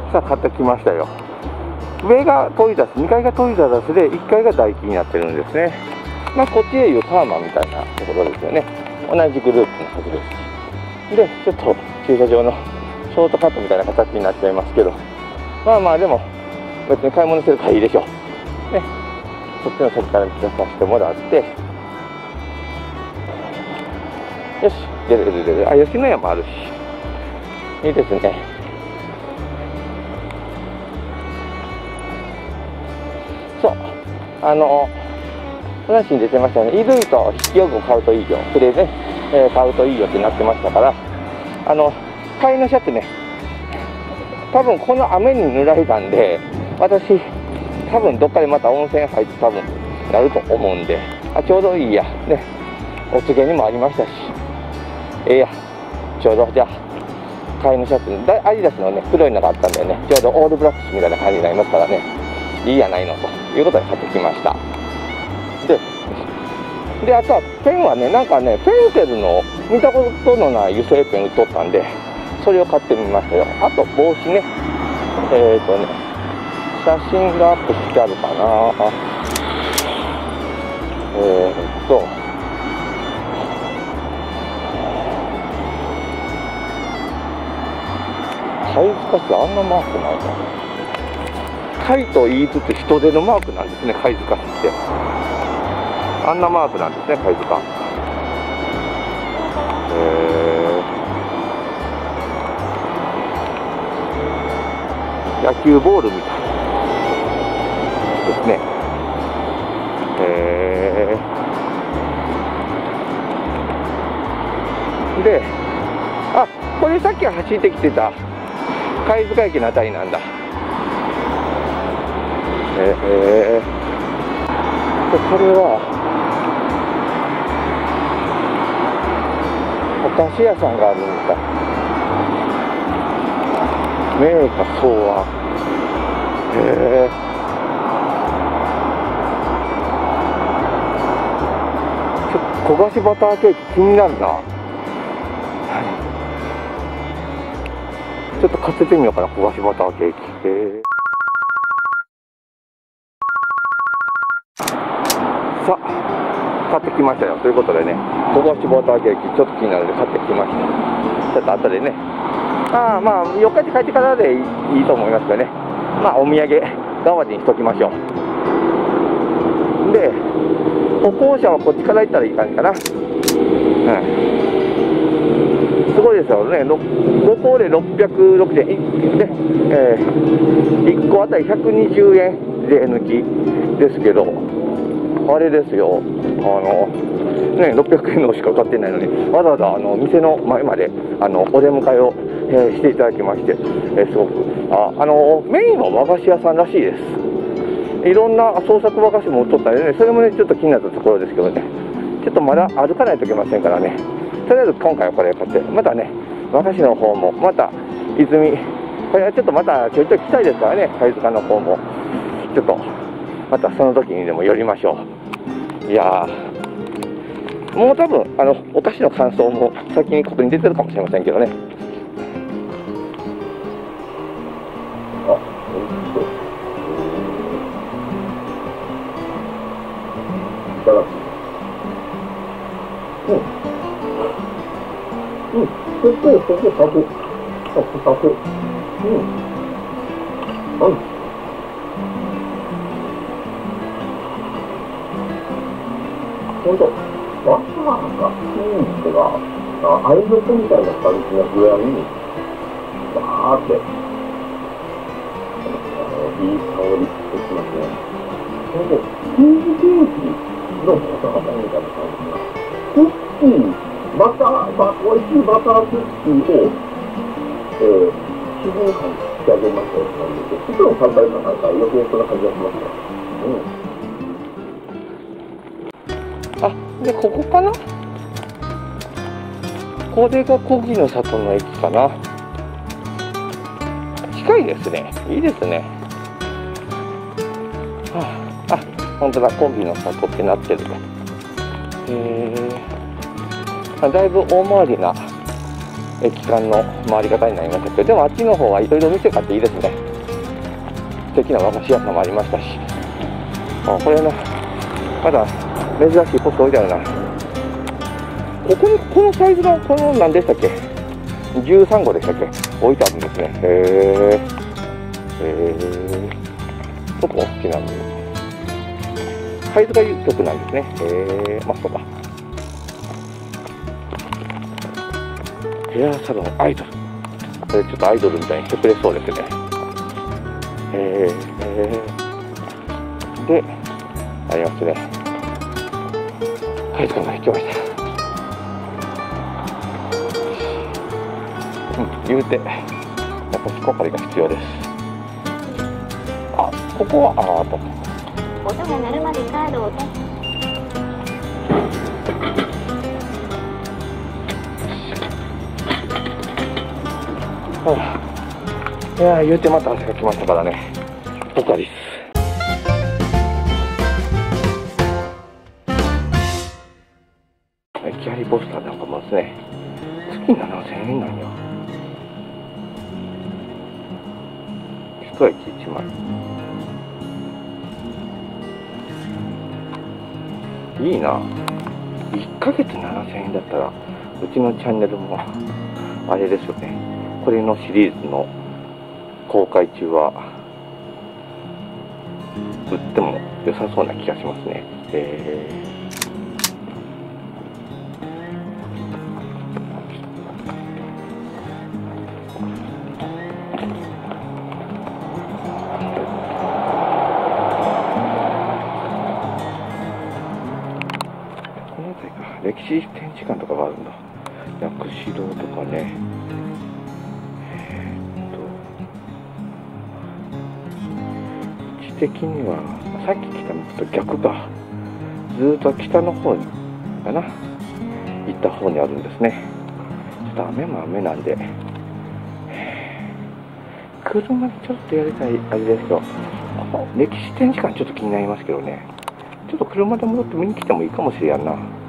さあ買ってきましたよ。上がトイザス、2階がトイザスで1階がダイキンになってるんですね。まあこっちでいうパーマみたいなところですよね。同じグループのはずですし、でちょっと駐車場のショートカットみたいな形になっちゃいますけど、まあまあでも別に買い物するからいいでしょうね。そっちの先から来させてもらって、よし、出る。あ、吉野家もあるし、いいですね。そう、話に出てましたね。EV と筆記用具を買うといいよ、それでね、買うといいよってなってましたから、替えのシャツね、多分この雨に濡られたんで、私、多分どっかでまた温泉入って多分なると思うんで、ちょうどいいや、ね、お告げにもありましたし、や、ちょうどじゃあ、替えのシャツ、アディダスのね、黒いのがあったんでね、ちょうどオールブラックスみたいな感じになりますからね、いいやないのということで買ってきました。で、あとはペンはね、なんかね、ペンテルの見たことのない油性ペン売っとったんで、それを買ってみましたよ。あと帽子ね、写真がアップしてあるかな。貝塚市あんなマークないな。貝と言いつつ人手のマークなんですね、貝塚市って。あんなマークなんですね、貝塚。野球ボールみたいですね。で、あ、これさっき走ってきてた貝塚駅のあたりなんだ。これはお菓子屋さんがあるんだ。銘菓草案。ちょっと焦がしバターケーキ気になるな。ちょっと買ってみようかな、焦がしバターケーキ。さあ、買ってきましたよ。ということでね、焦がしバターケーキちょっと気になるので買ってきました。ちょっと後でね、まあ4日で帰ってからでいいと思いますけどね、まあお土産代わりにしときましょう。で、歩行者はこっちから行ったらいい感じかな。すごいですよね。5個で660円で、1個あたり120円税抜きですけど、あれですよ、600円のしか買ってないのに、わざわざ店の前までお出迎えを、していただきまして、すごくメインは和菓子屋さんらしいです。いろんな創作和菓子も売っとったりね、それもねちょっと気になったところですけどね、ちょっとまだ歩かないといけませんからね、とりあえず今回はこれを買って、またね和菓子の方もまた泉、これはちょっとまたちょいちょい来たいですからね、貝塚の方もちょっとまたその時にでも寄りましょう。いやー、もう多分お菓子の感想も先にここに出てるかもしれませんけどね。あ、おいしそう。いただきます。すっごいサクサク。ほんと、バターがチーズが合いの子みたいな感じの具合にバーっていい香りしてきますね。ほんと、チーズケーキのバターみたいな感じがクッキー、美味しいバタークッキーを自然感に仕上げましたよって感じで、ちょっと簡単ななんか余計そんな感じがしますね。あ、で、ここかな？これが小木の里の駅かな。近いですね。いいですね。あ、本当だ、小木の里ってなってる。だいぶ大回りな駅間の回り方になりましたけど、でもあっちの方はいろいろ店があっていいですね。素敵な和菓子屋さんもありましたし、これな、まだ珍しいポスト置いてあるな。ここにこのサイズのこの何でしたっけ、13号でしたっけ、置いてあるんですね。ちょっと大きなんでサイズが曲なんですね。まあそうか。ヘアサロンアイドル、これちょっとアイドルみたいにしてくれそうですね。で、ありますね。海賊が引きました。言うて、やっぱひこかりが必要です。あ、ここは、と。 音が鳴るまでカードをタッチ。 いやー、言うてまた汗がきましたからね。ポカです。駅ありポスターなんかもですね。月7000円なんや。一駅1枚。いいな。1ヶ月7000円だったら、うちのチャンネルも、あれですよね。これのシリーズの公開中は、売っても良さそうな気がしますね。この辺りか、歴史展示館とかがあるんだ。薬師堂とかね。位置的にはさっき来たのと逆か。ずーっと北の方かな、行った方にあるんですね。ちょっと雨も雨なんで、車でちょっとやりたいあれですけど、歴史展示館ちょっと気になりますけどね。ちょっと車で戻って見に来てもいいかもしれんな。